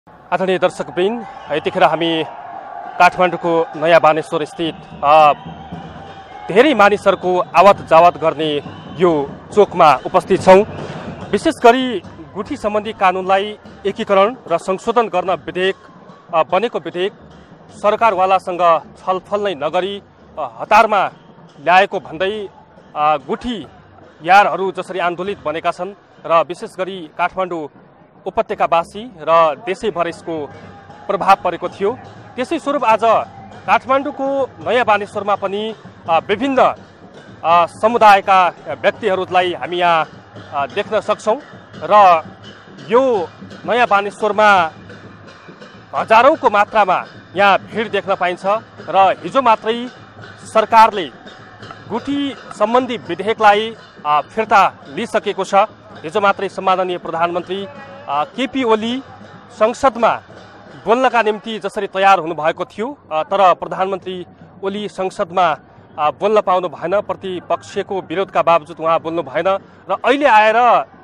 आदरणीय दर्शकवृन्द, यतिखेर हामी काठमाडौँको नयाँ बानेश्वर स्थित धेरै मानिसहरूको आवत जावत गर्ने यो चोकमा उपस्थित छौँ। विशेष गरी गुठी सम्बन्धी कानुनलाई एकीकरण र संशोधन गर्न बनेको विधेयक सरकारवालासँग छलफल नै नगरी हतारमा ल्याएको भन्दै गुठी यारहरू जसरी आन्दोलित बनेका छन् र विशेष गरी काठमाडौँ उपत्यकावासी र देशैभर यसको प्रभाव परेको थियो। त्यसै स्वरूप आज काठमाडौँको नयाँ बानेश्वरमा पनि विभिन्न समुदायका व्यक्तिहरूलाई हामी यहाँ देख्न सक्छौँ र यो नयाँ बानेश्वरमा हजारौंको मात्रामा यहाँ भिड देख्न पाइन्छ र हिजो मात्रै सरकारले गुठी सम्बन्धी विधेयकलाई फिर्ता लिइसकेको छ। हिजो मात्रै सम्माननीय प्रधानमन्त्री केपी ओली संसदमा बोल्नका निम्ति जसरी तयार हुनुभएको थियो, तर प्रधानमन्त्री ओली संसदमा बोल्न पाउनु भएन। प्रतिपक्षको विरोधका बावजुद उहाँ बोल्नु भएन र अहिले आएर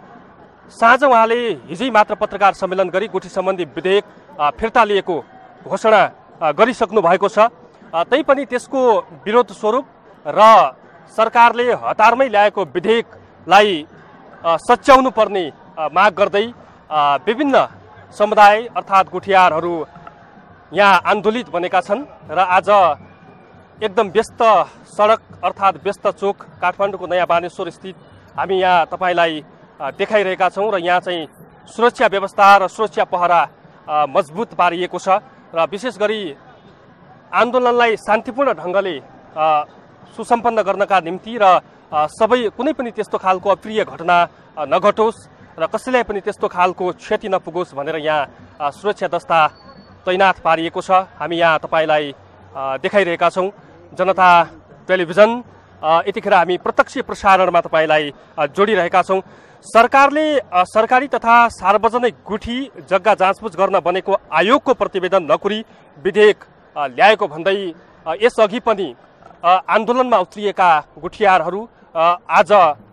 साँझ उहाँले हिजै मात्र पत्रकार सम्मेलन गरी गुठी सम्बन्धी विधेयक फिर्ता लिएको घोषणा गरिसक्नु भएको छ। तैपनि त्यसको विरोध स्वरूप र सरकारले हतारमै ल्याएको विधेयकलाई सच्याउनु पर्ने माग गर्दै विभिन्न समुदाय अर्थात् गुठियारहरू यहाँ आन्दोलित बनेका छन् र आज एकदम व्यस्त सडक अर्थात् व्यस्त चोक काठमाडौँको नयाँ बानेश्वर स्थित हामी यहाँ तपाईँलाई देखाइरहेका छौँ र यहाँ चाहिँ सुरक्षा व्यवस्था र सुरक्षा पहरा मजबुत पारिएको छ र विशेष गरी आन्दोलनलाई शान्तिपूर्ण ढङ्गले सुसम्पन्न गर्नका निम्ति र कुनै पनि त्यस्तो खालको अप्रिय घटना नघटोस् र कसैलाई पनि त्यस्तो खालको क्षति नपुगोस् भनेर यहाँ सुरक्षा दस्ता तैनाथ पारिएको छ। हामी यहाँ तपाईँलाई देखाइरहेका छौँ। जनता टेलिभिजन यतिखेर हामी प्रत्यक्ष प्रसारणमा तपाईँलाई जोडिरहेका छौँ। सरकारले सरकारी तथा सार्वजनिक गुठी जग्गा जाँचबुझ गर्न बनेको आयोगको प्रतिवेदन नकुरी विधेयक ल्याएको भन्दै यसअघि पनि आन्दोलनमा उत्रिएका गुठियारहरू आज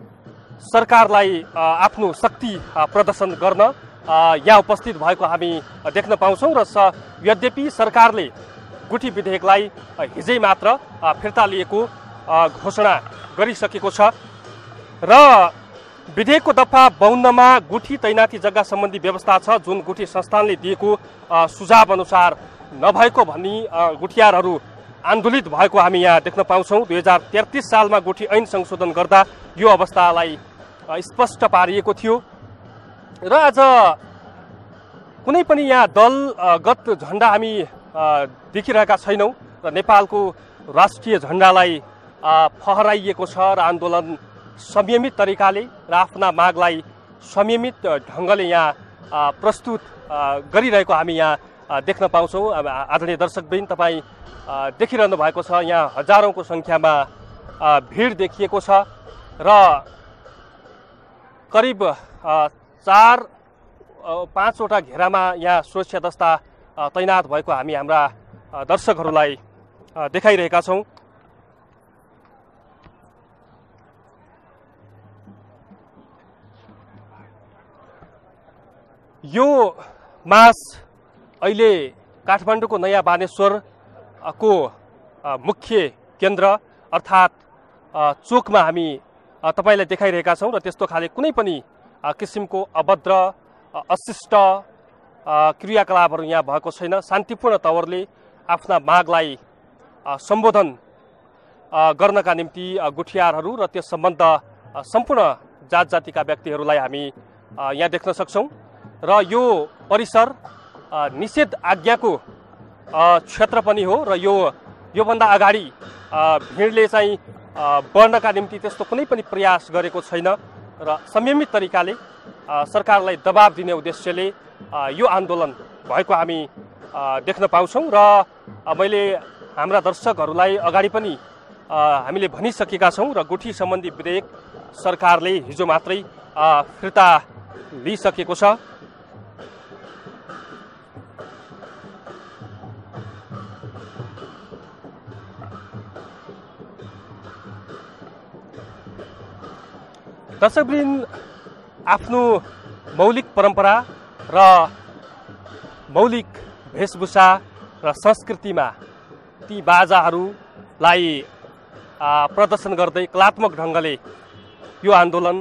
सरकारलाई आफ्नो शक्ति प्रदर्शन गर्न यहाँ उपस्थित भएको हामी देख्न पाउँछौँ र यद्यपि सरकारले गुठी विधेयकलाई हिजै मात्र फिर्ता लिएको घोषणा गरिसकेको छ र विधेयकको दफा 52मा गुठी तैनाती जग्गा सम्बन्धी व्यवस्था छ, जुन गुठी संस्थानले दिएको सुझाव अनुसार नभएको भनी गुठियारहरू आन्दोलित भएको हामी यहाँ देख्न पाउँछौँ। 2033 सालमा गुठी ऐन संशोधन गर्दा यो अवस्थालाई स्पष्ट पारिएको थियो र आज कुनै पनि यहाँ दलगत झण्डा हामी देखिरहेका छैनौँ र नेपालको राष्ट्रिय झण्डालाई फहराइएको छ र आन्दोलन संयमित तरिकाले र आफ्ना मागलाई संयमित ढङ्गले यहाँ प्रस्तुत गरिरहेको हामी यहाँ देख्न पाउँछौँ। आदरणीय दर्शकवृन्द, तपाईँ देखिरहनु भएको छ यहाँ हजारौंको संख्यामा भिड देखिएको छ र करिब 4-5वटा घेरामा यहाँ सुरक्षा दस्ता तैनात भएको हामी हाम्रा दर्शकहरूलाई देखाइरहेका छौँ। यो मास अहिले काठमाडौँको नयाँ बानेश्वरको मुख्य केन्द्र अर्थात् चोकमा हामी तपाईँलाई देखाइरहेका छौँ र त्यस्तो खाले कुनै पनि किसिमको अभद्र अशिष्ट क्रियाकलापहरू यहाँ भएको छैन। शान्तिपूर्ण तवरले आफ्ना मागलाई सम्बोधन गर्नका निम्ति गुठियारहरू र त्यस सम्बन्ध सम्पूर्ण जात जातिका व्यक्तिहरूलाई हामी यहाँ देख्न सक्छौँ र यो परिसर निषेध आज्ञाको क्षेत्र पनि हो र योभन्दा अगाडि भिडले चाहिँ बढ्नका निम्ति त्यस्तो कुनै पनि प्रयास गरेको छैन र संयमित तरिकाले सरकारलाई दबाब दिने उद्देश्यले यो आन्दोलन भएको हामी देख्न पाउँछौँ र मैले हाम्रा दर्शकहरूलाई अगाडि पनि हामीले भनिसकेका छौँ र गुठी सम्बन्धी विधेयक सरकारले हिजो मात्रै फिर्ता लिइसकेको छ। दर्शकवृन्द, आफ्नो मौलिक परम्परा र मौलिक वेशभूषा र संस्कृतिमा ती बाजाहरूलाई प्रदर्शन गर्दै कलात्मक ढङ्गले यो आन्दोलन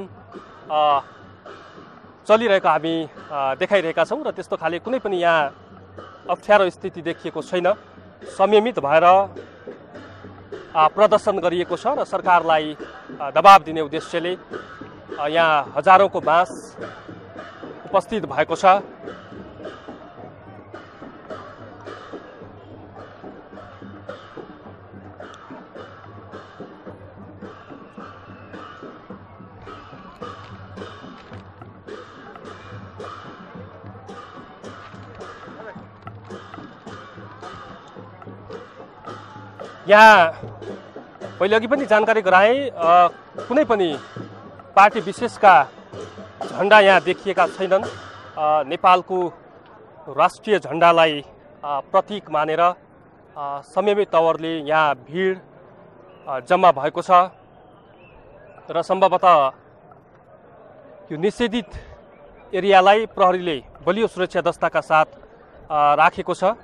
चलिरहेको हामी देखाइरहेका छौँ र त्यस्तो खाले कुनै पनि यहाँ अप्ठ्यारो स्थिति देखिएको छैन। संयमित भएर प्रदर्शन गरिएको छ र सरकारलाई दबाब दिने उद्देश्यले यहाँ हजारौंको मास उपस्थित भएको छ। यहाँ पहिले अघि पनि जानकारी गराएँ, कुनै पनि पार्टी विशेषका झण्डा यहाँ देखिएका छैनन्। नेपालको राष्ट्रिय झण्डालाई प्रतीक मानेर संयमित तवरले यहाँ भिड जम्मा भएको छ र सम्भवतः यो निषेधित एरियालाई प्रहरीले बलियो सुरक्षा दस्ताका साथ राखेको छ।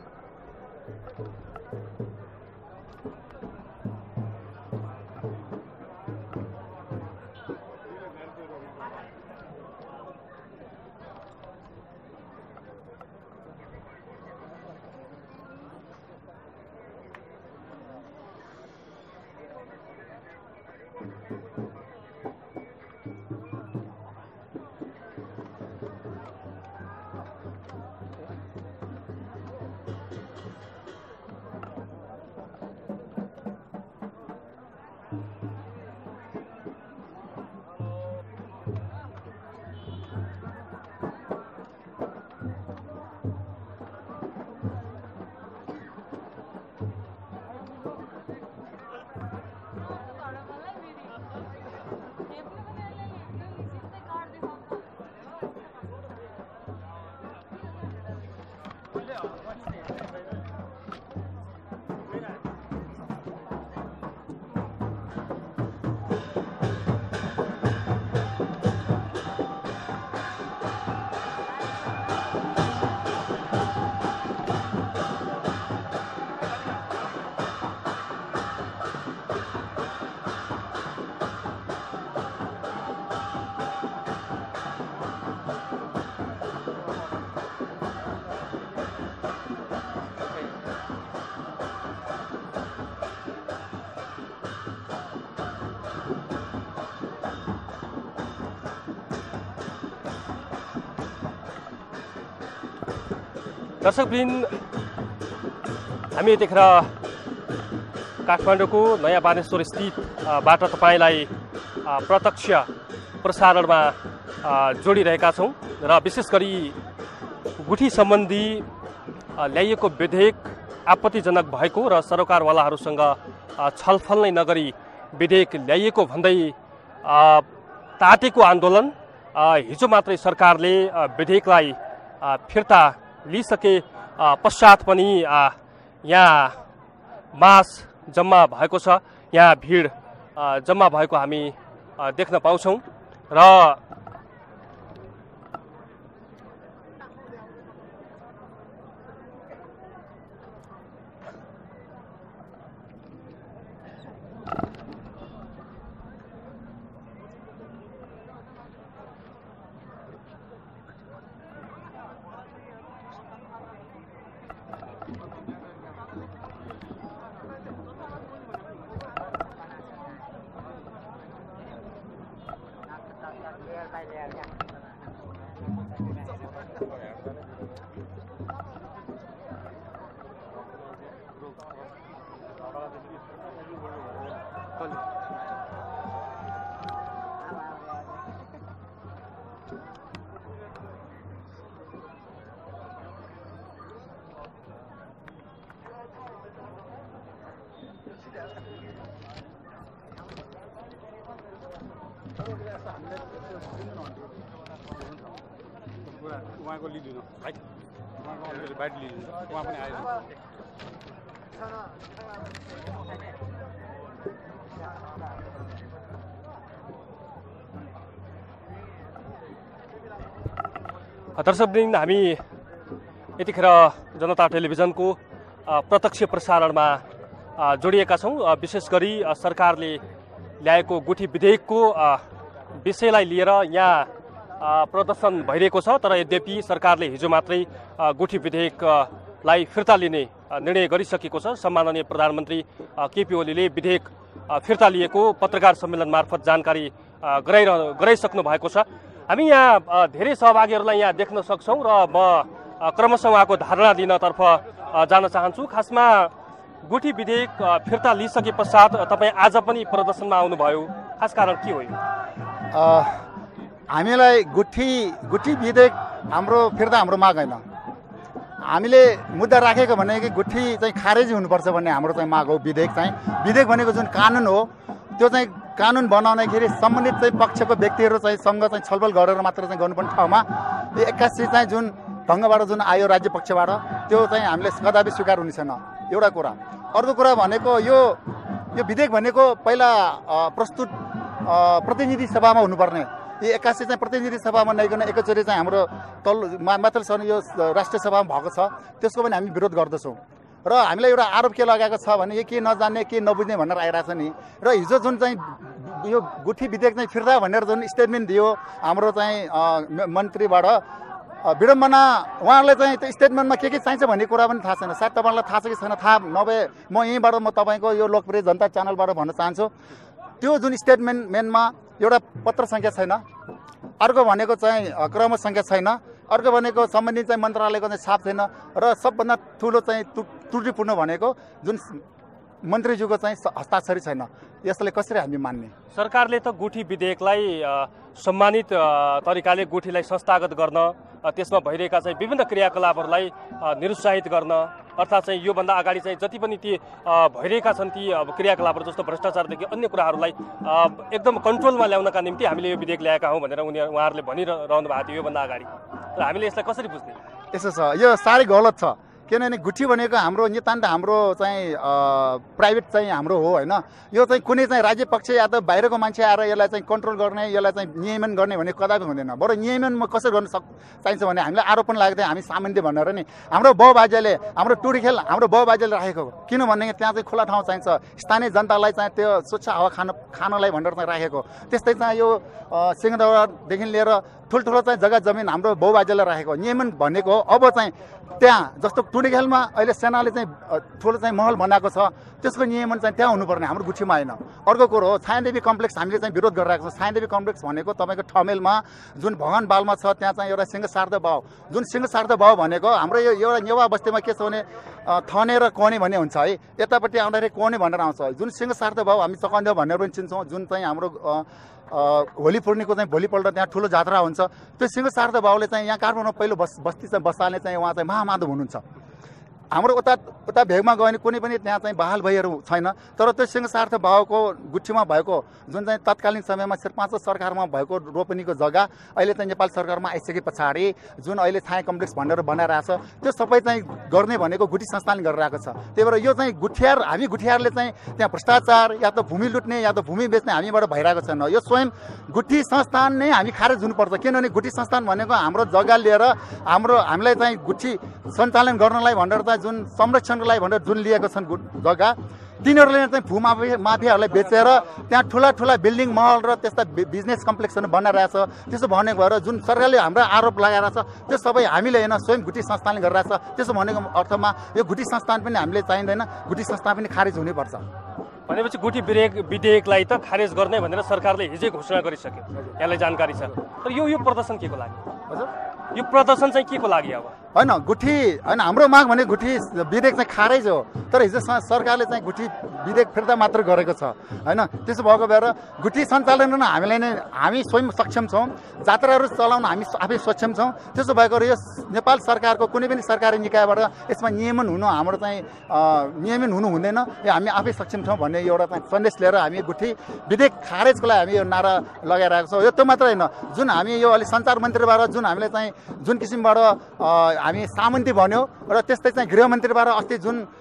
दर्शकवृन्द, हामी यतिखेर काठमाडौँको नयाँ बानेश्वर स्थितबाट तपाईँलाई प्रत्यक्ष प्रसारणमा जोडिरहेका छौँ र विशेष गरी गुठी सम्बन्धी ल्याइएको विधेयक आपत्तिजनक भएको र सरकारवालाहरूसँग छलफल नै नगरी विधेयक ल्याइएको भन्दै तातेको आन्दोलन हिजो मात्रै सरकारले विधेयकलाई फिर्ता लिइसके पश्चात पनि यहाँ मास जम्मा भएको छ, यहाँ भिड जम्मा भएको हामी देख्न पाउँछौँ र उहाँको लिदिनु भाइ, उहाँको बाइट लिदिनु, उहाँ पनि आइदिनु। दर्शकवृन्द, हामी यतिखेर जनता टेलिभिजनको प्रत्यक्ष प्रसारणमा जोडिएका छौँ। विशेष गरी सरकारले ल्याएको गुठी विधेयकको विषयलाई लिएर यहाँ प्रदर्शन भइरहेको छ। तर यद्यपि सरकारले हिजो मात्रै गुठी विधेयकलाई फिर्ता लिने निर्णय गरिसकेको छ। सम्माननीय प्रधानमन्त्री केपी ओलीले विधेयक फिर्ता लिएको पत्रकार सम्मेलन मार्फत जानकारी गराइसक्नु भएको छ। हामी यहाँ धेरै सहभागीहरूलाई यहाँ देख्न सक्छौँ र म क्रमशः उहाँको धारणा दिनतर्फ जान चाहन्छु। खासमा गुठी विधेयक फिर्ता लिइसके पश्चात तपाईँ आज पनि प्रदर्शनमा आउनुभयो, खास कारण के हो? हामीलाई गुठी विधेयक फिर्ता हाम्रो माग होइन। हामीले मुद्दा राखेको भने कि गुठी चाहिँ खारेजी हुनुपर्छ भन्ने हाम्रो चाहिँ माग हो। विधेयक भनेको जुन कानुन हो त्यो चाहिँ कानुन बनाउँदाखेरि सम्बन्धित चाहिँ पक्षको व्यक्तिहरू चाहिँ सँग चाहिँ छलफल गरेर मात्र चाहिँ गर्नुपर्ने ठाउँमा यो 81 चाहिँ जुन ढङ्गबाट जुन आयो राज्य पक्षबाट त्यो चाहिँ हामीले कदापि स्वीकार हुने छैन, एउटा कुरा। अर्को कुरा भनेको यो विधेयक भनेको पहिला प्रस्तुत प्रतिनिधि सभामा हुनुपर्ने, यो 81 चाहिँ प्रतिनिधि सभामा नआइकन एकैचोटि चाहिँ हाम्रो माथिल्लोसम्म यो राष्ट्रिय सभामा भएको छ, त्यसको पनि हामी विरोध गर्दछौँ। र हामीलाई एउटा आरोप के लगाएको छ भने यो के नजान्ने के नबुझ्ने भनेर आइरहेछ नि। र हिजो जुन चाहिँ यो गुठी विधेयक चाहिँ फिर्ता भनेर जुन स्टेटमेन्ट दियो हाम्रो चाहिँ मन्त्रीबाट, विडम्बना। उहाँहरूले चाहिँ त्यो स्टेटमेन्टमा के चाहिन्छ भन्ने कुरा पनि थाहा छैन। सायद तपाईँलाई थाहा छ कि छैन थाहा नभए म यहीँबाट म तपाईँको यो लोकप्रिय जनता च्यानलबाट भन्न चाहन्छु, त्यो जुन स्टेटमेन्टमा एउटा पत्र सङ्ख्या छैन, अर्को भनेको चाहिँ क्रम सङ्ख्या छैन, अर्को भनेको सम्बन्धित चाहिँ मन्त्रालयको चाहिँ छाप छैन, र सबभन्दा ठुलो चाहिँ त्रुटिपूर्ण भनेको जुन मन्त्रीज्यूको चाहिँ हस्ताक्षरी छैन। यसले कसरी हामी मान्ने? सरकारले त गुठी विधेयकलाई सम्मानित तरिकाले गुठीलाई संस्थागत गर्न, त्यसमा भइरहेका चाहिँ विभिन्न क्रियाकलापहरूलाई निरुत्साहित गर्न, अर्थात् चाहिँ योभन्दा अगाडि चाहिँ जति पनि ती भइरहेका छन् ती क्रियाकलापहरू जस्तो भ्रष्टाचारदेखि अन्य कुराहरूलाई एकदम कन्ट्रोलमा ल्याउनका निम्ति हामीले यो विधेयक ल्याएका हौँ भनेर उहाँहरूले भनिरहनु भएको थियो योभन्दा अगाडि। र हामीले यसलाई कसरी बुझ्ने? यसो छ, यो साह्रै गलत छ। किनभने गुठी भनेको हाम्रो नितान्त हाम्रो चाहिँ प्राइभेट चाहिँ हाम्रो हो होइन। यो चाहिँ कुनै चाहिँ राज्य पक्ष या त बाहिरको मान्छे आएर यसलाई चाहिँ कन्ट्रोल गर्ने, यसलाई चाहिँ नियमन गर्ने भने कदापि हुँदैन। बरु नियमन कसरी गर्न चाहिन्छ भने हामीलाई आरोप पनि लागेको थियो हामी सामान्य भनेर नि हाम्रो बाउबाजेले हाम्रो टुडी खेल हाम्रो बाउबाजेले राखेको हो। किनभने त्यहाँ चाहिँ खुला ठाउँ चाहिन्छ, स्थानीय जनतालाई चाहिँ त्यो स्वच्छ हावा खानलाई भनेर चाहिँ राखेको। त्यस्तै चाहिँ यो सिंहदरबारदेखि लिएर ठुल्ठुलो चाहिँ जग्गा जमिन हाम्रो बाउबाजेले राखेको नियमन भनेको हो। अब चाहिँ त्यहाँ जस्तो टुडी खेलमा अहिले सेनाले चाहिँ ठुलो चाहिँ महल बनाएको छ, त्यसको नियमन चाहिँ त्यहाँ हुनुपर्ने, हाम्रो गुठीमा होइन। अर्को कुरो हो छायादेवी कम्प्लेक्स हामीले चाहिँ विरोध गरिरहेको छ। छायादेवी कम्प्लेक्स भनेको तपाईँको ठमेलमा जुन भगवान बालमा छ त्यहाँ चाहिँ एउटा सिंह शारदा भाव, जुन सिंह शारदा भाव भनेको हाम्रो यो एउटा नेवा बस्तीमा के छ भने थने र कोने भन्ने हुन्छ है, यतापट्टि आउँदाखेरि कोने भनेर आउँछ। जुन सिंह शारदा भाव हामी चकन्देव भनेर पनि चिन्छौँ, जुन चाहिँ हाम्रो होली पूर्णिको चाहिँ भोलिपल्ट त्यहाँ ठुलो जात्रा हुन्छ। त्यो सिंह शारदा भावले चाहिँ यहाँ काठमाडौँमा पहिलो बस्ती चाहिँ बसाल्ने चाहिँ उहाँ चाहिँ महामाधव हुनुहुन्छ। हाम्रो उता भेगमा गयो भने कुनै पनि त्यहाँ चाहिँ बहाल भइहरू छैन। तर त्यो सिंह शारदा भावको गुठीमा भएको जुन चाहिँ तत्कालीन समयमा शेर्पाको सरकारमा भएको रोपनीको जग्गा अहिले चाहिँ नेपाल सरकारमा आइसके पछाडि जुन अहिले छाया कम्प्लेक्स भनेर बनाइरहेको छ त्यो सबै चाहिँ गर्ने भनेको गुठी संस्थानले गरिरहेको छ। त्यही भएर यो चाहिँ हामी गुठियारले चाहिँ त्यहाँ भ्रष्टाचार या त भूमि लुट्ने या त भूमि बेच्ने हामीबाट भइरहेको छैन। यो स्वयं गुठी संस्थान नै हामी खारेज हुनुपर्छ। किनभने गुठी संस्थान भनेको हाम्रो जग्गा लिएर हामीलाई चाहिँ गुठी सञ्चालन गर्नलाई भनेर चाहिँ जुन संरक्षणको लागि भनेर जुन लिएको छन् जग्गा, तिनीहरूले चाहिँ माफियाहरूलाई बेचेर त्यहाँ ठुला बिल्डिङ महल र त्यस्ता बिजनेस कम्प्लेक्सहरू बनाइरहेछ। त्यसो भनेको भएर जुन सरकारले हाम्रो आरोप लगाइरहेछ त्यो सबै हामीले होइन स्वयं गुठी संस्थानले गरिरहेछ। त्यसो भनेको अर्थमा यो गुठी संस्थान पनि हामीले चाहिँदैन, गुठी संस्थान पनि खारेज हुनुपर्छ। भनेपछि गुठी विधेयकलाई त खारेज गर्ने भनेर सरकारले हिजै घोषणा गरिसक्यो, यसलाई जानकारी छ। तर यो प्रदर्शन के को लागि? हजुर यो प्रदर्शन चाहिँ के को लागि? अब होइन गुठी होइन, हाम्रो माग भने गुठी विधेयक चाहिँ खारेज हो। तर हिजो सरकारले चाहिँ गुठी विधेयक फिर्ता मात्र गरेको छ होइन। त्यसो भएको भएर गुठी सञ्चालन गर्न हामी स्वयं सक्षम छौँ, जात्राहरू चलाउन हामी आफै सक्षम छौँ। त्यसो भएको यो नेपाल सरकारको कुनै पनि सरकारी निकायबाट यसमा नियमन हुनु हाम्रो चाहिँ नियमन हुनु हुँदैन, यो हामी आफै सक्षम छौँ भन्ने एउटा चाहिँ सन्देश लिएर हामी गुठी विधेयक खारेजको लागि हामी यो नारा लगाइरहेको छौँ। यो त मात्र होइन, जुन हामी यो अहिले सञ्चार मन्त्रीबाट जुन हामीले चाहिँ जुन किसिमबाट हामी सामन्ती भन्यो र त्यस्तै चाहिँ गृहमन्त्रीबाट अस्ति जुन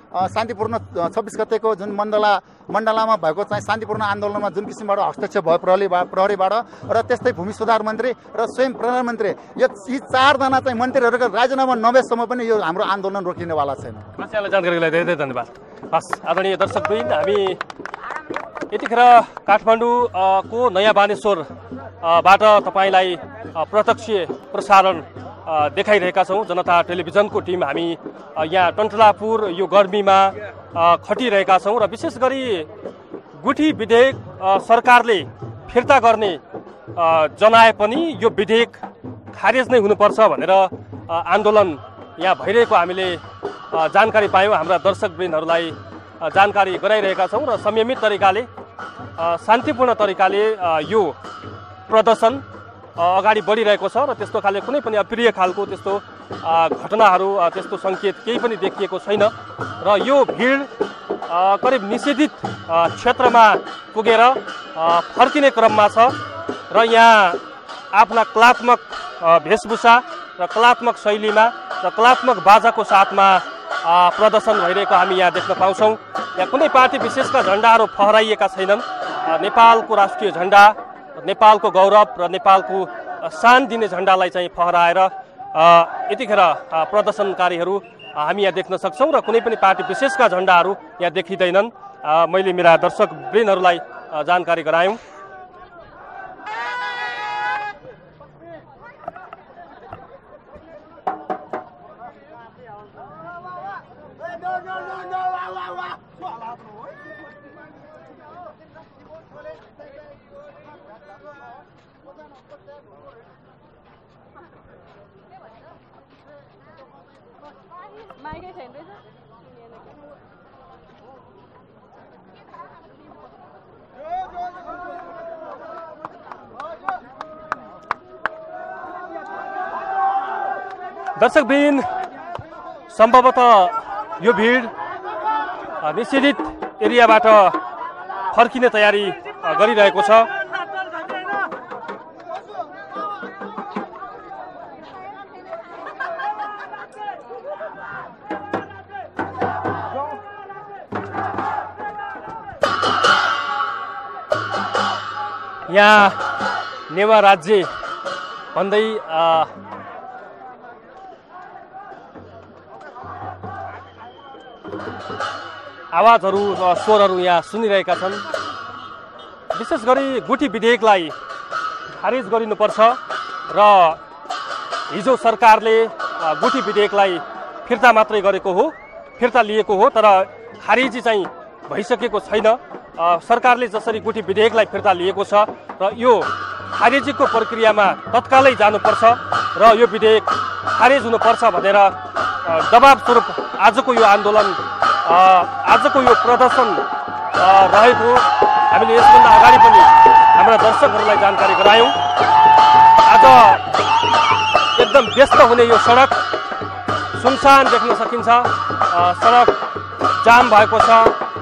शान्तिपूर्ण 26 गतेको जुन मण्डलामा भएको चाहिँ शान्तिपूर्ण आन्दोलनमा जुन किसिमबाट हस्तक्षेप भयो प्रहरीबाट र त्यस्तै भूमि सुधार मन्त्री र स्वयं प्रधानमन्त्री यी 4 जना चाहिँ मन्त्रीहरूको राजीनामा नभएसम्म पनि यो हाम्रो आन्दोलन रोकिनेवाला छैन। यहाँलाई जानकारीको लागि धेरै धन्यवाद। हस् आदरणीय दर्शकवृन्द, हामी यतिखेर काठमाडौँको नयाँ बानेश्वरबाट तपाईँलाई प्रत्यक्ष प्रसारण देखाइरहेका छौँ। जनता टेलिभिजनको टिम हामी यहाँ टन्टलापुर यो गर्मीमा खटिरहेका छौँ र विशेष गरी गुठी विधेयक सरकारले फिर्ता गर्ने जनाए पनि यो विधेयक खारेज नै हुनुपर्छ भनेर आन्दोलन यहाँ भइरहेको हामीले जानकारी पायौँ। हाम्रा दर्शकवृन्दहरूलाई जानकारी गराइरहेका छौँ र संयमित तरिकाले शान्तिपूर्ण तरिकाले यो प्रदर्शन अगाडि बढिरहेको छ र त्यस्तो खाले कुनै पनि अप्रिय खालको त्यस्तो घटनाहरू त्यस्तो सङ्केत केही पनि देखिएको छैन र यो भिड करिब निषेधित क्षेत्रमा पुगेर फर्किने क्रममा छ र यहाँ आफ्ना कलात्मक वेशभूषा र कलात्मक शैलीमा र कलात्मक बाजाको साथमा प्रदर्शन भइरहेको हामी यहाँ देख्न पाउँछौँ। यहाँ कुनै पार्टी विशेषका झन्डाहरू फहराइएका छैनन्। नेपालको राष्ट्रिय झन्डा, नेपालको गौरव र नेपालको शान दिने झन्डालाई चाहिँ फहराएर यतिखेर प्रदर्शनकारीहरू हामी यहाँ देख्न सक्छौँ र कुनै पनि पार्टी विशेषका झन्डाहरू यहाँ देखिँदैनन्। मैले मेरा दर्शकवृन्दहरूलाई जानकारी गरायौँ। दर्शकवृन्द, सम्भवतः यो भिड निषेधित एरियाबाट फर्किने तयारी गरिरहेको छ। यहाँ नेवा राज्य भन्दै आवाजहरू स्वरहरू यहाँ सुनिरहेका छन्। विशेष गरी गुठी विधेयकलाई खारेज गरिनुपर्छ र हिजो सरकारले गुठी विधेयकलाई फिर्ता मात्रै गरेको हो, फिर्ता लिएको हो, तर खारेजी चाहिँ भइसकेको छैन। सरकारले जसरी गुठी विधेयकलाई फिर्ता लिएको छ र यो खारेजीको प्रक्रियामा तत्कालै जानुपर्छ र यो विधेयक खारेज हुनुपर्छ भनेर दबाब स्वरूप आजको यो आन्दोलन, आजको यो प्रदर्शन रहेको हामीले यसभन्दा अगाडि पनि हाम्रा दर्शकहरूलाई जानकारी गरायौँ। आज एकदम व्यस्त हुने यो सडक सुनसान देख्न सकिन्छ। सडक जाम भएको छ।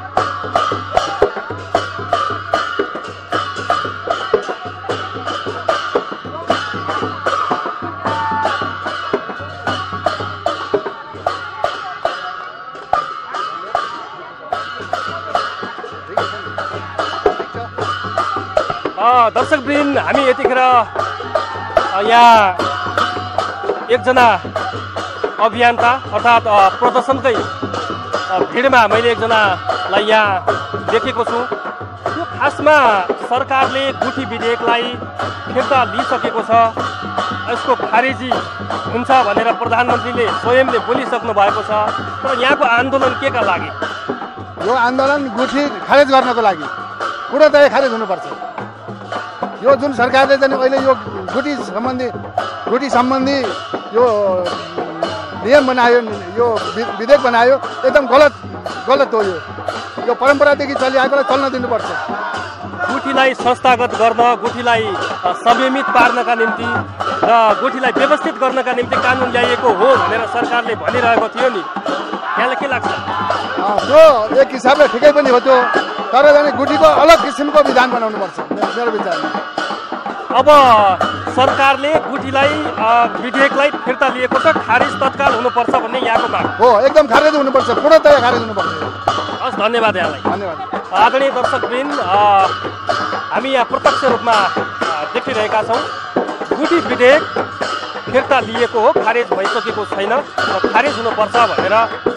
दर्शकवृन्द, हामी यतिखेर यहाँ एकजना अभियन्ता अर्थात् प्रदर्शनकै भिडमा मैले एकजनालाई यहाँ देखेको छु। यो खासमा सरकारले गुठी विधेयकलाई फिर्ता लिइसकेको छ, यसको खारेजी हुन्छ भनेर प्रधानमन्त्रीले स्वयंले बोलिसक्नु भएको छ। तर यहाँको आन्दोलन के का लागि? यो आन्दोलन गुठी खारेज गर्नको लागि, पूर्णतया खारेज हुनुपर्छ। यो जुन सरकारले चाहिँ अहिले यो गुठी सम्बन्धी यो नियम बनायो, यो विधेयक बनायो, एकदम गलत हो। यो परम्परादेखि चलिआएकोलाई चल्न दिनुपर्छ। गुठीलाई संस्थागत गर्न, गुठीलाई संयमित पार्नका निम्ति र गुठीलाई व्यवस्थित गर्नका निम्ति कानुन ल्याइएको हो भनेर सरकारले भनिरहेको थियो नि, यहाँलाई के लाग्छ? त्यो एक हिसाबले ठिकै पनि हो त्यो, तर चाहिँ गुठीको अलग किसिमको विधान बनाउनुपर्छ मेरो विचारमा। अब सरकारले गुठीलाई विधेयकलाई फिर्ता लिएको छ, खारिज तत्काल हुनुपर्छ भन्ने यहाँको माग हो। एकदम खारेज हुनुपर्छ, पूर्णतया खारेज हुनुपर्छ। हस्, धन्यवाद यहाँलाई। धन्यवाद। आदरणीय दर्शकवृन्द, हामी यहाँ प्रत्यक्ष रूपमा देखिरहेका छौँ गुठी विधेयक फिर्ता लिएको हो, खारेज भइसकेको छैन र खारेज हुनुपर्छ भनेर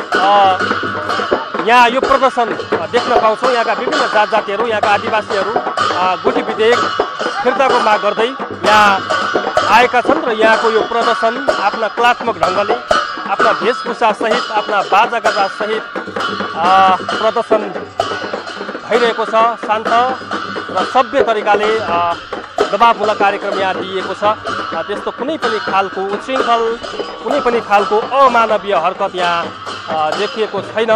यहाँ यो प्रदर्शन देख्न पाउँछौँ। यहाँका विभिन्न जात जातिहरू, यहाँका आदिवासीहरू गुठी विधेयक फिर्ताको माग गर्दै यहाँ आएका छन् र यहाँको यो प्रदर्शन आफ्ना कलात्मक ढङ्गले, आफ्ना वेशभूषा सहित, आफ्ना बाजागाजा सहित प्रदर्शन भइरहेको छ। शान्त र सभ्य तरिकाले दबावमूलक कार्यक्रम यहाँ दिइएको छ। त्यस्तो कुनै पनि खालको उच्छृङ्खल, कुनै पनि खालको अमानवीय हरकत यहाँ देखिएको छैन।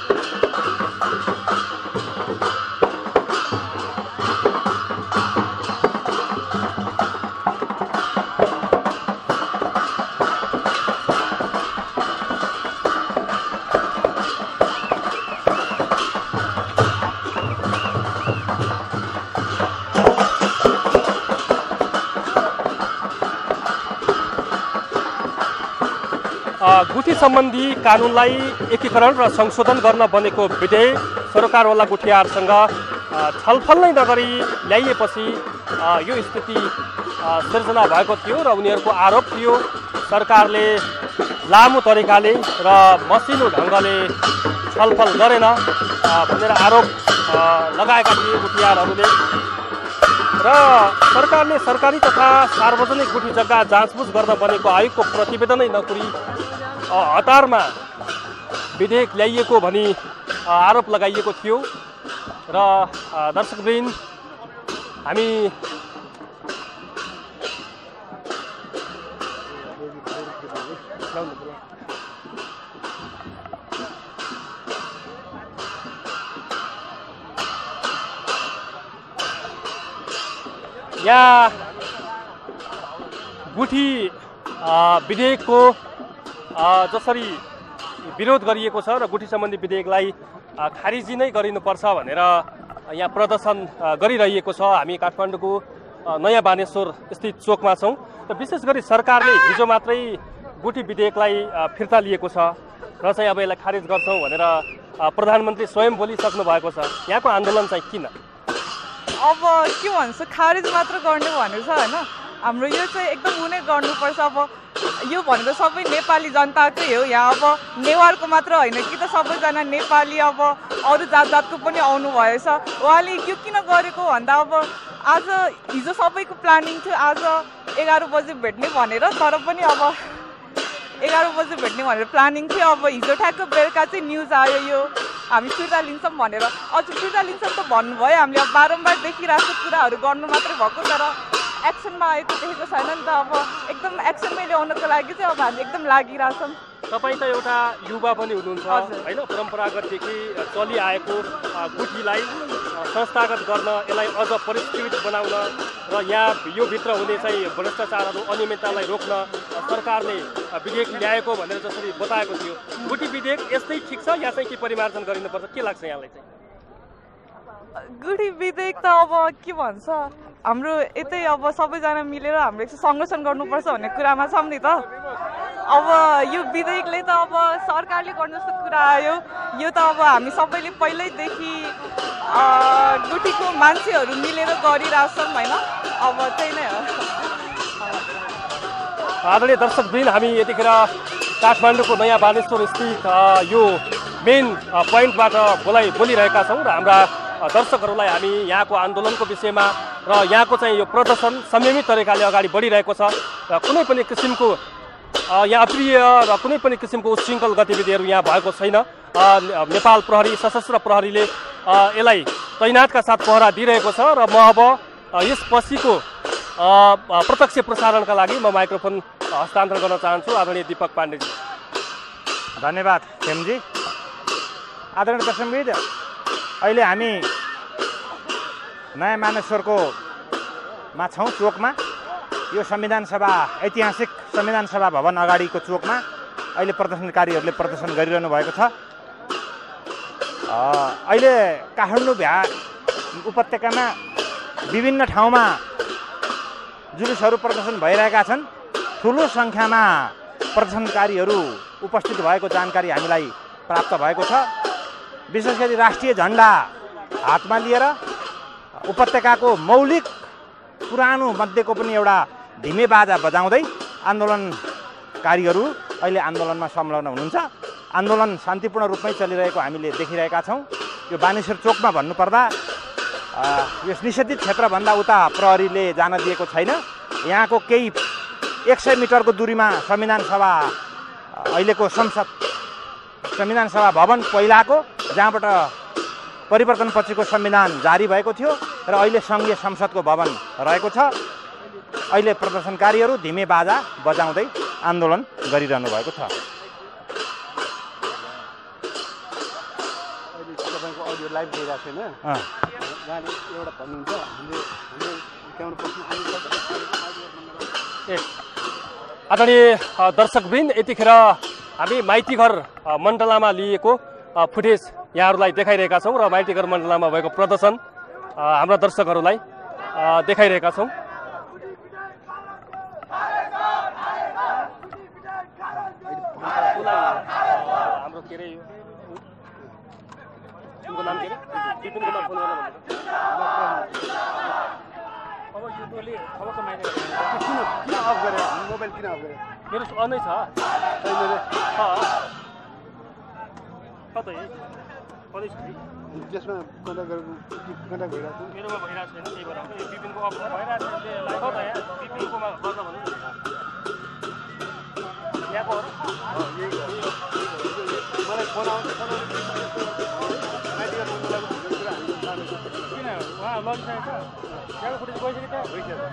गुठी सम्बन्धी कानुनलाई एकीकरण र संशोधन गर्न बनेको विधेयक सरकारवाला गुठियारसँग छलफल नै नगरी ल्याइएपछि यो स्थिति सिर्जना भएको थियो र उनीहरूको आरोप थियो सरकारले लामो तरिकाले र मसिनो ढङ्गले छलफल गरेन भनेर आरोप लगाएका थिए गुठियारहरूले। र सरकारले सरकारी तथा सार्वजनिक गुठी जग्गा जाँचबुझ गर्न बनेको आयोगको प्रतिवेदनै नकुरी हतारमा विधेयक ल्याइएको भनी आरोप लगाइएको थियो। र दर्शकवृन्द, हामी यहाँ गुठी विधेयकको जसरी विरोध गरिएको छ र गुठी सम्बन्धी विधेयकलाई खारिजी नै गरिनुपर्छ भनेर यहाँ प्रदर्शन गरिरहेको छ। हामी काठमाडौँको नयाँ बानेश्वर स्थित चोकमा छौँ र विशेष गरी सरकारले हिजो मात्रै गुठी विधेयकलाई फिर्ता लिएको छ र चाहिँ अब यसलाई खारिज गर्छौँ भनेर प्रधानमन्त्री स्वयं बोलिसक्नु भएको छ। यहाँको आन्दोलन चाहिँ किन? अब के भन्छ, खारिज मात्र गर्ने भनेको छ होइन। हाम्रो यो चाहिँ एकदम हुनै गर्नुपर्छ। अब यो भनेको सबै नेपाली जनताकै हो। यहाँ अब नेवारको मात्र होइन कि त सबैजना नेपाली, अब अरू जात जातको पनि आउनु भएछ। उहाँले यो किन गरेको भन्दा अब आज हिजो सबैको प्लानिङ थियो आज 11 बजे भेट्ने भनेर, तर पनि अब 11 बजे भेट्ने भनेर प्लानिङ थियो। अब हिजो ठ्याक्क बेलुका चाहिँ न्युज आयो यो हामी फिर्ता लिन्छौँ भनेर। अझ फिर्ता लिन्छौँ त भन्नुभयो, हामीले अब बारम्बार देखिरहेको कुराहरू गर्नु मात्रै भएको, तर एक्सनमा आएको देखेको छैन नि त। अब एकदम एक्सनमै ल्याउनको लागि चाहिँ अब हामी एकदम लागिरहेछौँ। तपाईँ त एउटा युवा पनि हुनुहुन्छ होइन, परम्परागतदेखि चलिआएको गुठीलाई संस्थागत गर्न, यसलाई अझ परिष्कृत बनाउन र यहाँ यो भित्र हुने चाहिँ भ्रष्टाचारहरू, अनियमिततालाई रोक्न सरकारले विधेयक ल्याएको भनेर जसरी बताएको थियो, गुठी विधेयक यस्तै ठिक छ या चाहिँ के परिमार्जन गरिनुपर्छ, के लाग्छ यहाँलाई चाहिँ? गुठी विधेयक त अब के भन्छ, हाम्रो यतै अब सबैजना मिलेर हाम्रो एक संरक्षण गर्नुपर्छ भन्ने कुरामा छौँ नि त। अब यो विधेयकले त अब सरकारले गर्नु जस्तो कुरा आयो, यो त अब हामी सबैले पहिल्यैदेखि गुठीको मान्छेहरू मिलेर गरिरहेछौँ होइन। अब त्यही नै हो। आदरणीय दर्शकवृन्द, हामी यतिखेर काठमाडौँको नयाँ बानेश्वर स्थित यो मेन पोइन्टबाट बोलिरहेका छौँ र हाम्रा दर्शकहरूलाई हामी यहाँको आन्दोलनको विषयमा र यहाँको चाहिँ यो प्रदर्शन संयमित तरिकाले अगाडि बढिरहेको छ र कुनै पनि किसिमको यहाँ अप्रिय र कुनै पनि किसिमको उच्छृङ्खल गतिविधिहरू यहाँ भएको छैन। नेपाल प्रहरी, सशस्त्र प्रहरीले यसलाई तैनातका साथ पहरा दिइरहेको छ र म अब यस पछिको प्रत्यक्ष प्रसारणका लागि म माइक्रोफोन हस्तान्तरण गर्न चाहन्छु आदरणीय दीपक पाण्डेजी। धन्यवाद खेमजी। आदरणीय दर्शकवृन्द, अहिले हामी नयाँ मानेश्वरको छौँ चोकमा। यो संविधान सभा, ऐतिहासिक संविधान सभा भवन अगाडिको चोकमा अहिले प्रदर्शनकारीहरूले प्रदर्शन गरिरहनु भएको छ। अहिले काठमाडौँ उपत्यकामा विभिन्न ठाउँमा जुलुसहरू प्रदर्शन भइरहेका छन्। ठुलो सङ्ख्यामा प्रदर्शनकारीहरू उपस्थित भएको जानकारी हामीलाई प्राप्त भएको छ। विशेष गरी राष्ट्रिय झन्डा हातमा लिएर उपत्यकाको मौलिक पुरानो मध्येको पनि एउटा धिमे बाजा बजाउँदै आन्दोलनकारीहरू अहिले आन्दोलनमा संलग्न हुनुहुन्छ। आन्दोलन शान्तिपूर्ण रूपमै चलिरहेको हामीले देखिरहेका छौँ। यो बानेश्वर चोकमा भन्नुपर्दा यस निषेधित क्षेत्रभन्दा उता प्रहरीले जान दिएको छैन। यहाँको केही 100 मिटरको दूरीमा संविधान सभा अहिलेको संविधान सभा भवन पहिलाको, जहाँबाट परिवर्तन पछिको संविधान जारी भएको थियो र अहिले सङ्घीय संसदको भवन रहेको छ। अहिले प्रदर्शनकारीहरू धिमे बाजा बजाउँदै आन्दोलन गरिरहनु भएको छ। तपाईँको अडियो लाइभ दिइरहेको छैन, उहाँले एउटा भन्नुहुन्छ हामीले उठाउनु पर्छ। आदरणीय दर्शकवृन्द, यतिखेर हामी माइतीघर मण्डलामा लिएको फुटेज यहाँहरूलाई देखाइरहेका छौँ र माइतीघर मण्डलामा भएको प्रदर्शन हाम्रा दर्शकहरूलाई देखाइरहेका छौँ। हाम्रो के अरे उनको नाम के अरे विपिन कुमार फोन गर्न अब यो टोली खबरको माइक किन अफ गरे? मोबाइल किन अफ गरे? मेरो अनै छ कतै कतै छ त्यसमा कन्ट्याक्ट भइरहेको छ। मेरोमा भइरहेको छैन, त्यही भएर यो विपिनको अफ भइरहेको छ। यहाँ विपिनकोमा गर्न भन्नु यहाँको हो र मलाई फोन आउँछ किन उहाँ लगिसकेको छ, त्यहाँको फुटेज गइसक्यो।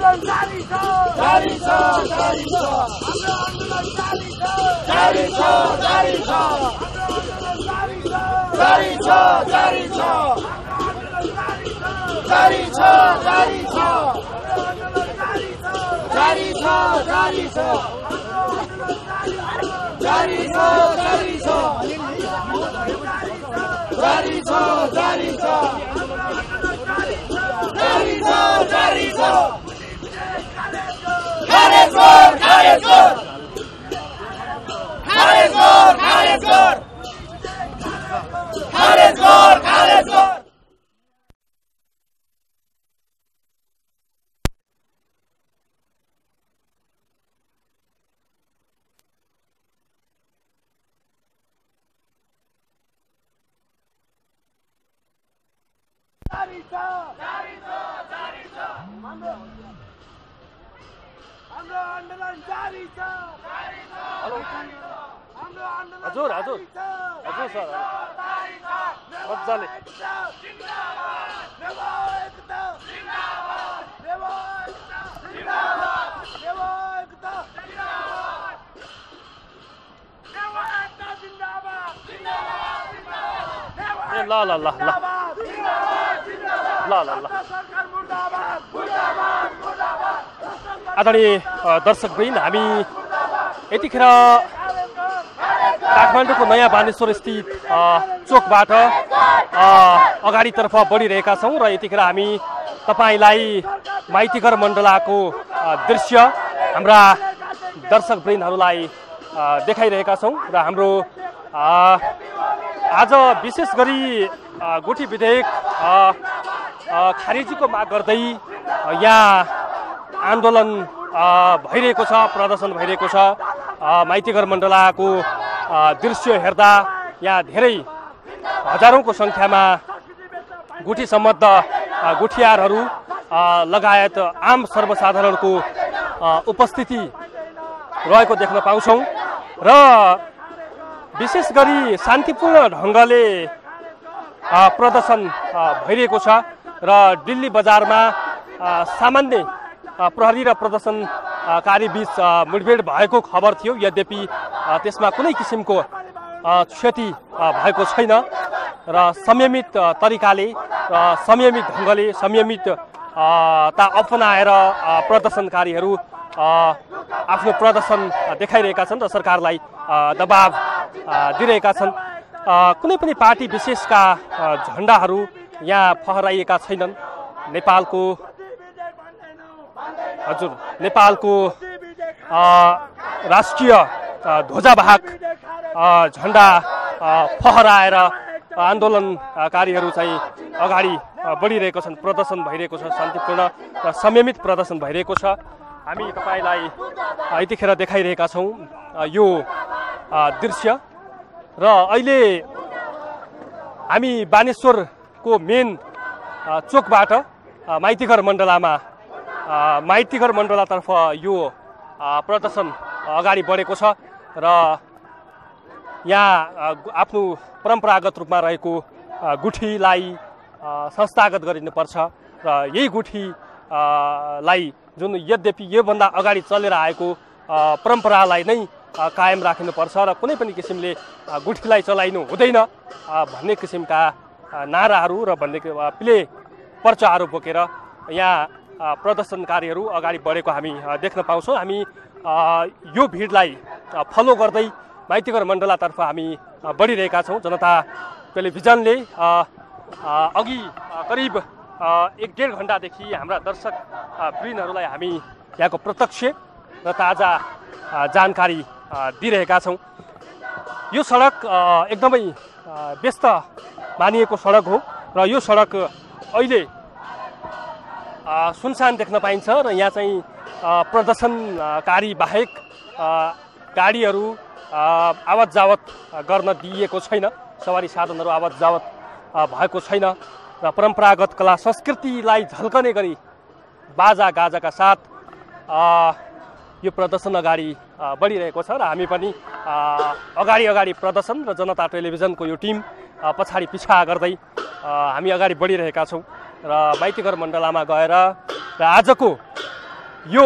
हजुर हजुर हजुर सर मजाले ए ल ल ल ल ल ल ल आदरणीय दर्शकवृन्द हामी यतिखेर काठमाडौँको नयाँ बानेश्वर स्थित चोकबाट अगाडितर्फ बढिरहेका छौँ र यतिखेर हामी तपाईँलाई माइतीघर मण्डलाको दृश्य हाम्रा दर्शकवृन्दहरूलाई देखाइरहेका छौँ र हाम्रो आज विशेष गरी गुठी विधेयक खारेजीको माग गर्दै यहाँ आन्दोलन भइरहेको छ, प्रदर्शन भइरहेको छ। माइतीघर मण्डलाको दृश्य हेर्दा यहाँ धेरै हजारौँको सङ्ख्यामा गुठी सम्बद्ध गुठियारहरू लगायत आम सर्वसाधारणको उपस्थिति रहेको देख्न पाउँछौँ र विशेष गरी शान्तिपूर्ण ढङ्गले प्रदर्शन भइरहेको छ र दिल्ली बजारमा सामान्य प्रहरी र प्रदर्शनकारी बीच मुठभेड भएको खबर थियो। यद्यपि त्यसमा कुनै किसिमको क्षति भएको छैन र संयमित तरिकाले र संयमित ढङ्गले संयमितता अपनाएर प्रदर्शनकारीहरू आफ्नो प्रदर्शन देखाइरहेका छन् र सरकारलाई दबाब दिइरहेका छन्। कुनै पनि पार्टी विशेषका झण्डाहरू यहाँ फहराइएका छैनन्। नेपालको राष्ट्रिय ध्वजावाहक झण्डा फहराएर आन्दोलनकारीहरू चाहिँ अगाडि बढिरहेको छन्। प्रदर्शन भइरहेको छ, शान्तिपूर्ण र संयमित प्रदर्शन भइरहेको छ। हामी तपाईँलाई यतिखेर देखाइरहेका छौँ यो दृश्य र अहिले हामी बानेश्वरको मेन चोकबाट माइतीघर मण्डलातर्फ यो प्रदर्शन अगाडि बढेको छ र यहाँ आफ्नो परम्परागत रूपमा रहेको गुठीलाई संस्थागत गरिनुपर्छ र यही गुठीलाई जुन यद्यपि योभन्दा अगाडि चलेर आएको परम्परालाई नै कायम राख्नुपर्छ र कुनै पनि किसिमले गुठीलाई चलाइनु हुँदैन भन्ने किसिमका नाराहरू र भन्ने प्ले पर्चाहरू बोकेर यहाँ प्रदर्शनकारीहरू अगाडि बढेको हामी देख्न पाउँछौँ। हामी यो भिडलाई फलो गर्दै माइतीघर मण्डलातर्फ हामी बढिरहेका छौँ। जनता टेलिभिजनले अघि करिब 1-1.5 घण्टादेखि हाम्रा दर्शक वृन्दहरूलाई हामी यहाँको प्रत्यक्ष र ताजा जानकारी दिइरहेका छौँ। यो सडक एकदमै व्यस्त मानिएको सडक हो र यो सडक अहिले सुनसान देख्न पाइन्छ र यहाँ चाहिँ प्रदर्शनकारी बाहेक गाडीहरू आवत जावत गर्न दिइएको छैन। सवारी साधनहरू आवत जावत भएको छैन र परम्परागत कला संस्कृतिलाई झल्कने गरी बाजा गाजाका साथ यो प्रदर्शन अगाडि बढिरहेको छ र हामी पनि अगाडि प्रदर्शन र जनता टेलिभिजनको यो टिम पछाडि पिछा गर्दै हामी अगाडि बढिरहेका छौँ र माइतीघर मण्डलामा गएर र आजको यो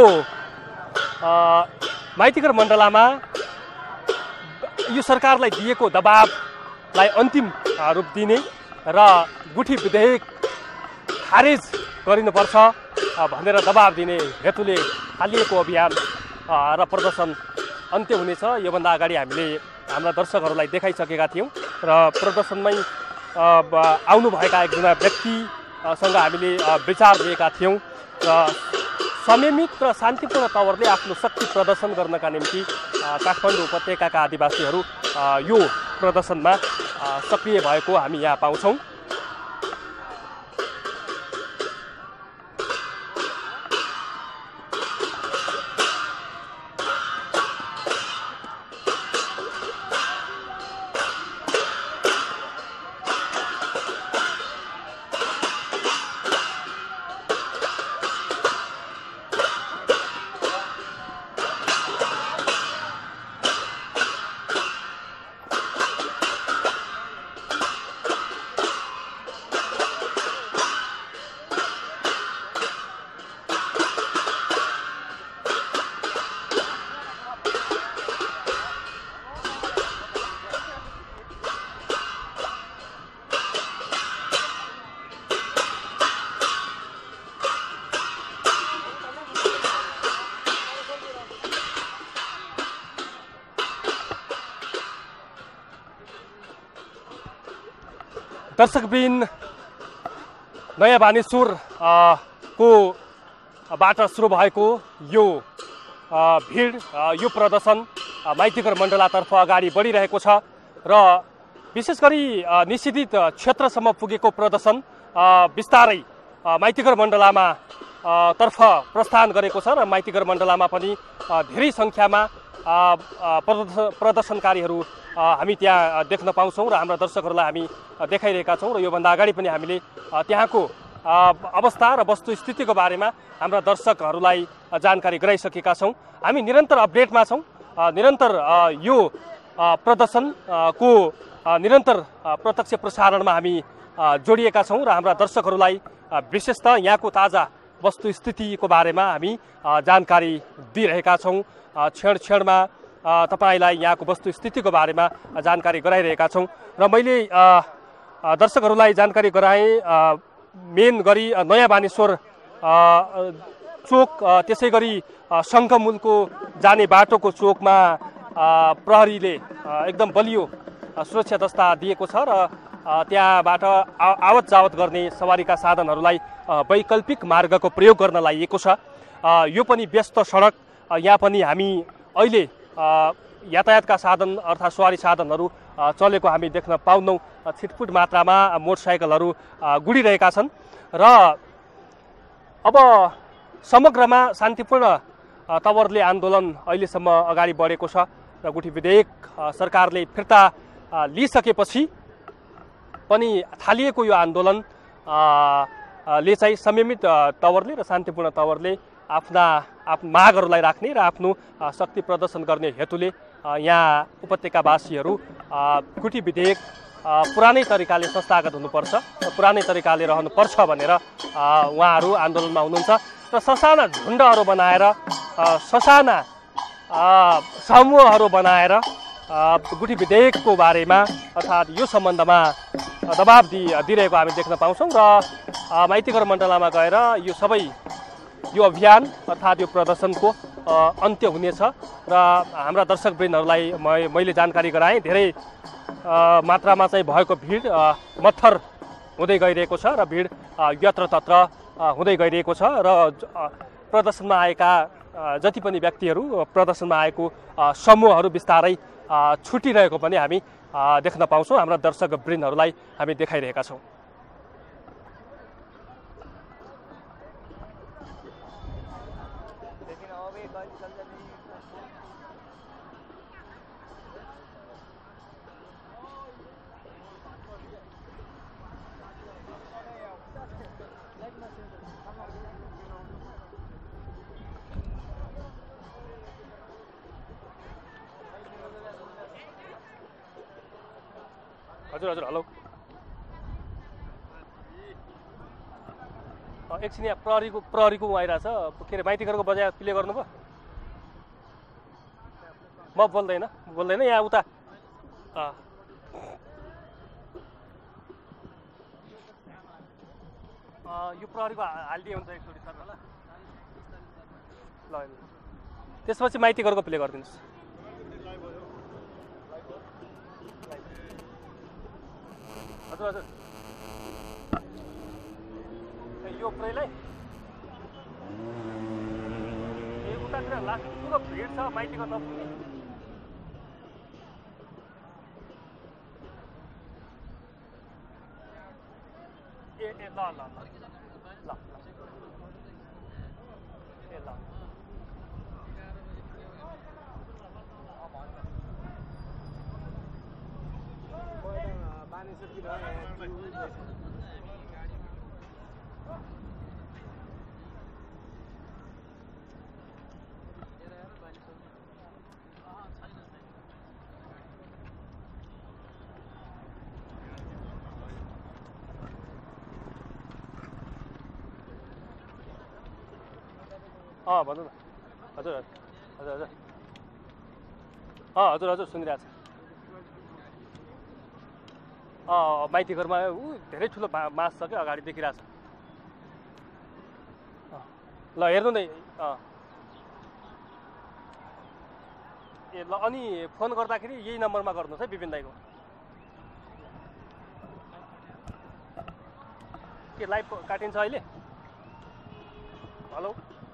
माइतीघर मण्डलामा यो सरकारलाई दिएको दबाबलाई अन्तिम रूप दिने र गुठी विधेयक खारेज गरिनुपर्छ भनेर दबाब दिने हेतुले थालिएको अभियान र प्रदर्शन अन्त्य हुनेछ। योभन्दा अगाडि हामीले हाम्रा दर्शकहरूलाई देखाइसकेका थियौँ र प्रदर्शनमै आउनुभएका एकजना व्यक्तिसँग हामीले विचार दिएका थियौँ र संयमित र शान्तिपूर्ण तवरले आफ्नो शक्ति प्रदर्शन गर्नका निम्ति काठमाडौँ उपत्यकाका आदिवासीहरू यो प्रदर्शनमा सक्रिय भएको हामी यहाँ पाउँछौँ। दर्शकबिन नयाँ बानेश्वर को बाट सुरु भएको यो भिड यो प्रदर्शन माइतीघर मण्डलातर्फ अगाडि बढिरहेको छ र विशेष गरी निषेधित क्षेत्रसम्म पुगेको प्रदर्शन बिस्तारै माइतीघर मण्डलामा तर्फ प्रस्थान गरेको छ र माइतीघर मण्डलामा पनि धेरै सङ्ख्यामा प्रदर्शनकारीहरू हामी त्यहाँ देख्न पाउँछौँ र हाम्रा दर्शकहरूलाई हामी देखाइरहेका छौँ र योभन्दा अगाडि पनि हामीले त्यहाँको अवस्था र वस्तुस्थितिको बारेमा हाम्रा दर्शकहरूलाई जानकारी गराइसकेका छौँ। हामी निरन्तर अपडेटमा छौँ, निरन्तर यो प्रदर्शनको निरन्तर प्रत्यक्ष प्रसारणमा हामी जोडिएका छौँ र हाम्रा दर्शकहरूलाई विशेषतः यहाँको ताजा वस्तुस्थितिको बारेमा हामी जानकारी दिइरहेका छौँ। क्षण क्षणमा तपाईलाई यहाँको वस्तुस्थितिको बारेमा जानकारी गराइरहेका छौँ र मैले दर्शकहरूलाई जानकारी गराएँ मेन गरी नयाँ बानेश्वर चोक त्यसै गरी शङ्खमूलको जाने बाटोको चोकमा प्रहरीले एकदम बलियो सुरक्षा दस्ता दिएको छ र त्यहाँबाट आवत जावत गर्ने सवारीका साधनहरूलाई वैकल्पिक मार्गको प्रयोग गर्न लागिएको छ। यो पनि व्यस्त सडक, यहाँ पनि हामी अहिले यातायातका साधन अर्थात् सवारी साधनहरू चलेको हामी देख्न पाउँदैनौँ। छिटपुट मात्रामा मोटरसाइकलहरू गुडिरहेका छन् र अब समग्रमा शान्तिपूर्ण तवरले आन्दोलन अहिलेसम्म अगाडि बढेको छ र गुठी विधेयक सरकारले फिर्ता लिइसकेपछि पनि थालिएको यो आन्दोलन ले चाहिँ संयमित तवरले र शान्तिपूर्ण तवरले आफ्ना मागहरूलाई राख्ने र आफ्नो शक्ति प्रदर्शन गर्ने हेतुले यहाँ उपत्यकावासीहरू गुठी विधेयक पुरानै तरिकाले संस्थागत हुनुपर्छ र पुरानै तरिकाले रहनुपर्छ भनेर उहाँहरू आन्दोलनमा हुनुहुन्छ र ससाना झुन्डहरू बनाएर ससाना समूहहरू बनाएर गुठी विधेयकको बारेमा अर्थात् यो सम्बन्धमा दबाब दिइरहेको हामी देख्न पाउँछौँ र माइतीघर मण्डलामा गएर यो अभियान अर्थात् यो प्रदर्शनको अन्त्य हुनेछ र हाम्रा दर्शकवृन्दहरूलाई मैले जानकारी गराएँ धेरै मात्रामा चाहिँ भएको भिड मत्थर हुँदै गइरहेको छ र भिड यत्रतत्र हुँदै गइरहेको छ र प्रदर्शनमा आएका जति पनि व्यक्तिहरू प्रदर्शनमा आएको समूहहरू बिस्तारै छुटिरहेको पनि हामी देख्न पाउँछौँ। हाम्रा दर्शकवृन्दहरूलाई हामी देखाइरहेका छौँ। हजुर हजुर हेलो एकछिन यहाँ प्रहरीको आइरहेछ के अरे माइती घरको बजाय प्ले गर्नुभयो म बोल्दैन यहाँ उता यो प्रहरीको हालिदिए हुन्छ एकचोटि सर ल त्यसपछि माइती घरको प्ले गरिदिनुहोस् हजुर यो प्रहरीलाई उतातिर लास्ट पुरो भिड छ माइती घर नपुग्ने ल भन्नु न हजुर हजुर सुनिरहेको छ माइती घरमा धेरै ठुलो मास छ क्या अगाडि देखिरहेछ ल हेर्नु न ए ल अनि फोन गर्दाखेरि यही नम्बरमा गर्नुहोस् है विपिन दाइको के लाइभ काटिन्छ अहिले हेलो